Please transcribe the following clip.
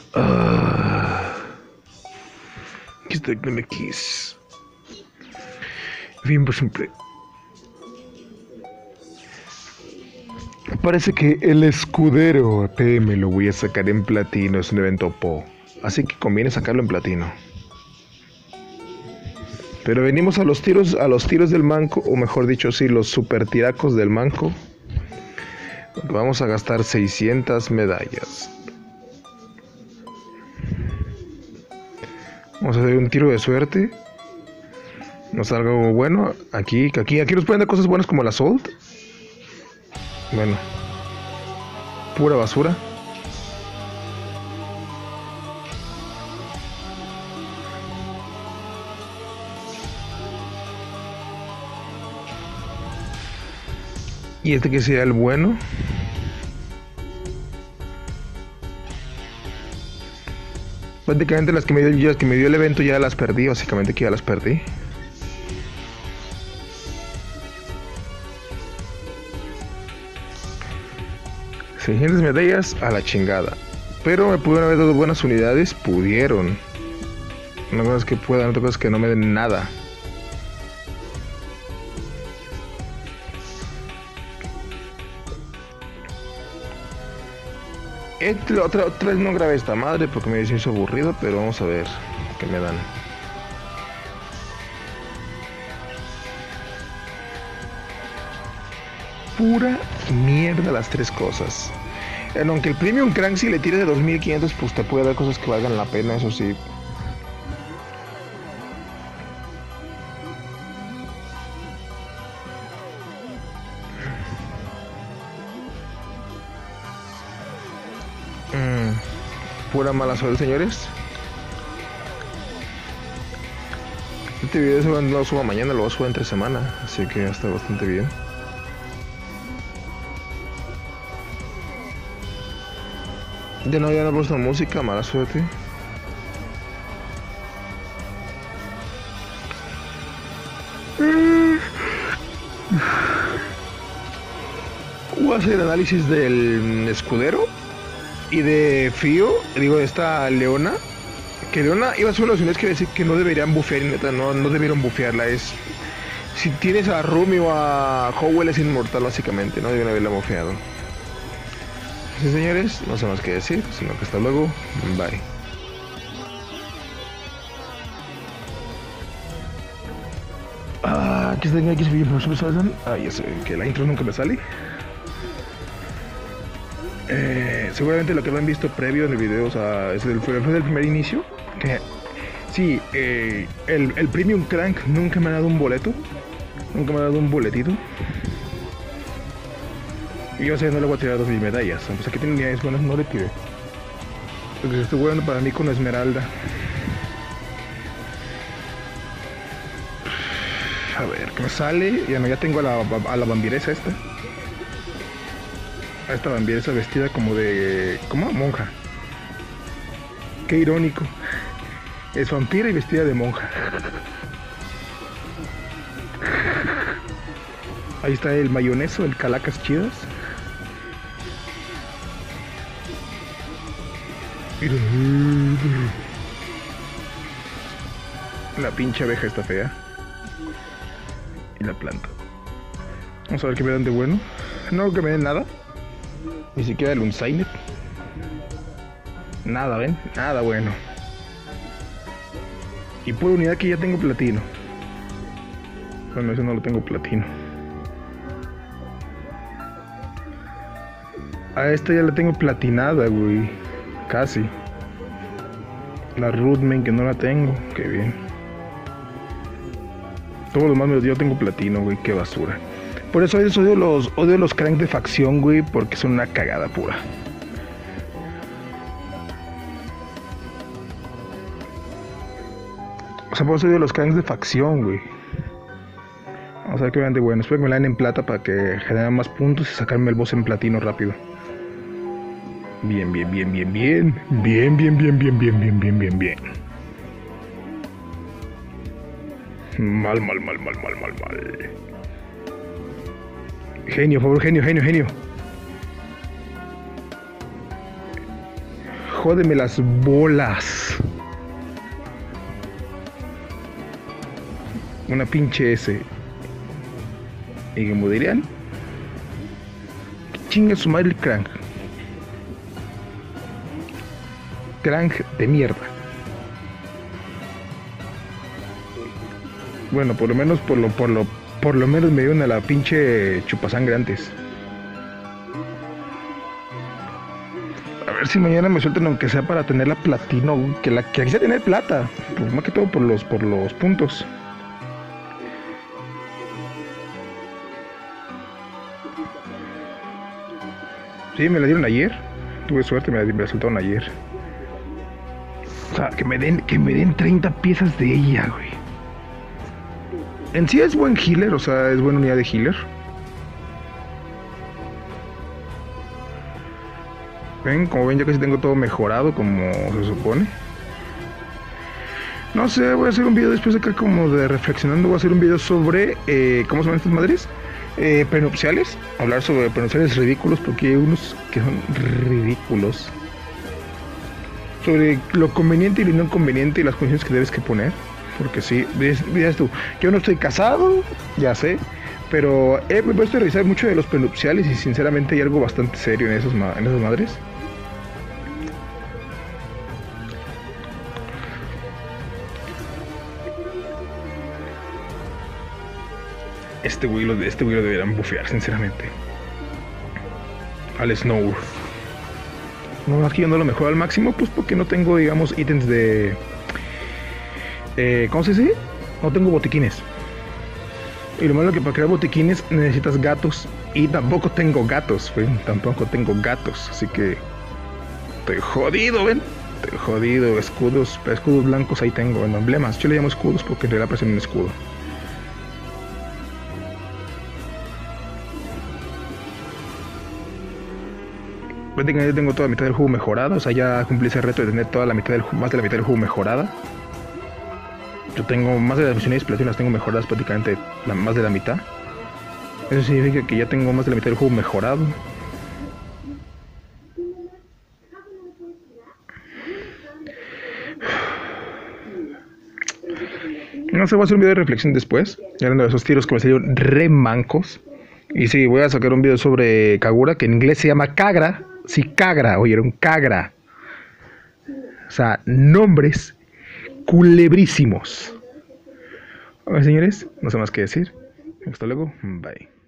Ah, aquí está el MX. Bien, por siempre. Parece que el escudero PM lo voy a sacar en platino. Es un evento PO. Así que conviene sacarlo en platino. Pero venimos a los tiros del manco, o mejor dicho, sí, los super tiracos del manco. Vamos a gastar 600 medallas. Vamos a hacer un tiro de suerte. Nos salga algo bueno. Aquí nos pueden dar cosas buenas como la Salt. Bueno, pura basura. Y este que sería el bueno. Prácticamente las que me dio el evento ya las perdí. Básicamente que ya las perdí. Siguientes medallas a la chingada. Pero me pudieron haber dado buenas unidades. Pudieron. Una cosa es que puedan, otra cosa es que no me den nada. Otra vez no grabé esta madre porque me hizo aburrido, pero vamos a ver qué me dan. Pura mierda las tres cosas. Aunque el Premium Crank si le tires de 2500 pues te puede dar cosas que valgan la pena, eso sí. Pura mala suerte, señores. Este video no lo subo mañana, lo voy a subir entre semana, así que está bastante bien. Ya no he puesto música, mala suerte. Voy a hacer análisis del escudero y de Fío, digo, de esta Leona. Que Leona iba a ser una de las unidades que decir que no deberían bufear, neta, no debieron bufearla. Es, si tienes a Rumi o a Howell es inmortal básicamente, no deben haberla bufeado. Sí, señores, no sé más que decir, sino que hasta luego, bye. Aquí está, aquí se ve ya sé que la intro nunca me sale. Seguramente lo que lo han visto previo en el video, o sea, fue del primer inicio. Que sí, el Premium Crank nunca me ha dado un boleto, nunca me ha dado un boletito. Y yo sé, no le voy a tirar 2000 medallas. Pues aquí tiene unidades buenas, no le tiré. Porque estoy jugando para mí con la Esmeralda. A ver, ¿qué me sale? Ya tengo a la vampiresa esta. A esta vampiresa vestida como de... ¿Cómo? Monja. Qué irónico. Es vampira y vestida de monja. Ahí está el mayoneso, el calacas chidas. La pinche abeja está fea. Y la planta. Vamos a ver qué me dan de bueno. No que me den nada. Ni siquiera el Unsainet. Nada, ¿ven? Nada bueno. Y por unidad que ya tengo platino. Bueno, eso no lo tengo platino. A esta ya la tengo platinada, güey. Casi. La Rootman que no la tengo. Qué bien. Todo lo demás yo tengo platino, güey. Qué basura. Por eso odio los crank de facción, güey. Porque son una cagada pura. O sea, por eso odio los cranks de facción, güey. Vamos a ver qué vean de bueno. Espero que me la den en plata para que generen más puntos y sacarme el boss en platino rápido. Bien, bien, bien, bien, bien. Bien, bien, bien, bien, bien, bien, bien, bien, bien. Mal, mal, mal, mal, mal, mal, mal. Genio, por favor, genio, genio, genio. Jódeme las bolas. Una pinche S. Y como dirían, chinga su madre el Crank. Crank de mierda. Bueno, por lo menos me dieron a la pinche chupasangre antes. A ver si mañana me sueltan aunque sea para tener la platino, que aquí se tener plata, pues más que todo por los puntos. Sí, me la dieron ayer. Tuve suerte, me la soltaron ayer. O sea, que me den 30 piezas de ella, güey. En sí es buen healer, o sea, es buena unidad de healer. Ven, como ven, ya casi tengo todo mejorado como se supone. No sé, voy a hacer un video después acá como de reflexionando. Voy a hacer un video sobre, ¿cómo se llaman estas madres? Prenupciales. Hablar sobre prenupciales ridículos, porque hay unos que son ridículos. Sobre lo conveniente y lo no conveniente y las condiciones que debes que poner. Porque sí, dirás tú, yo no estoy casado, ya sé, pero me he puesto a revisar mucho de los prenupciales y sinceramente hay algo bastante serio en esas madres. Este güey lo deberían bufear, sinceramente. Al Snow. No, aquí yo no lo mejoro al máximo, pues porque no tengo, digamos, ítems de... ¿cómo se dice? No tengo botiquines. Y lo malo es que para crear botiquines necesitas gatos. Y tampoco tengo gatos, güey. Tampoco tengo gatos. Así que... estoy jodido, ven. Estoy jodido. Escudos blancos ahí tengo. Bueno, emblemas. Yo le llamo escudos porque en realidad parecen un escudo. Prácticamente tengo toda la mitad del juego mejorada. O sea, ya cumplí ese reto de tener toda la mitad más de la mitad del juego mejorada. Yo tengo más de las misiones platino, las tengo mejoradas prácticamente más de la mitad. Eso significa que ya tengo más de la mitad del juego mejorado. No sé, voy a hacer un video de reflexión después. Ya hablando de esos tiros que me salieron re mancos. Y sí, voy a sacar un video sobre Kagura, que en inglés se llama Kagra. Sí, Kagra, oyeron, Kagra. O sea, nombres culebrísimos. A ver, señores, no sé más que decir. Hasta luego, bye.